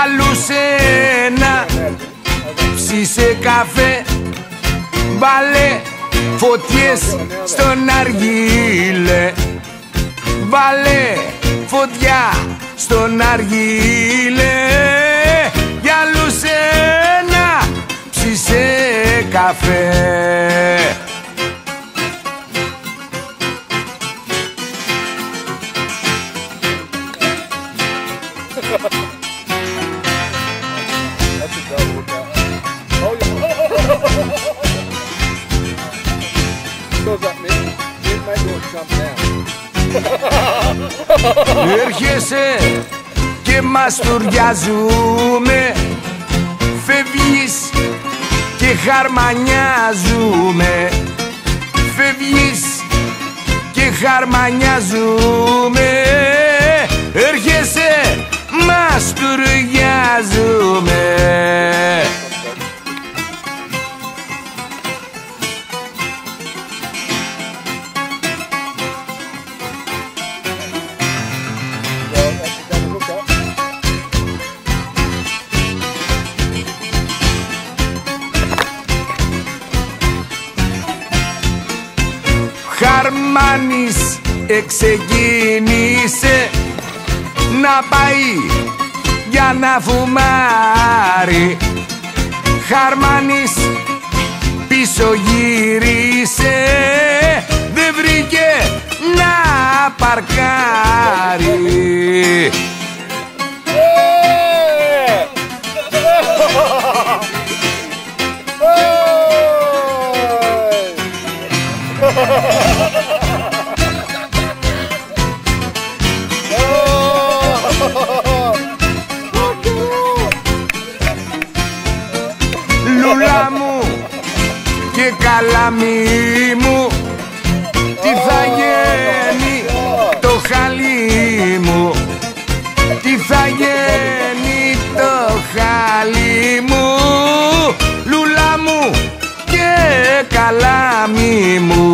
άλλου σένα. Ψήσε καφέ, βάλε φωτιές στον αργύλε. Βάλε φωτιά στον αργύλε. Για άλλου σένα ψήσε καφέ. Έρχεσαι και μαστουριάζουμε, φεύγεις και χαρμανιάζουμε. Φεύγεις και χαρμανιάζουμε. Έρχεσαι, μαστουριάζουμε. Χαρμάνης εξεκίνησε να πάει για να φουμάρει. Χαρμάνης πίσω γύρισε, δεν βρήκε να παρκάρει. Λούλα μου και καλαμί μου, τι θα γίνει το χαλί μου. Τι θα γίνει το χαλί μου. Λούλα μου και καλαμί μου.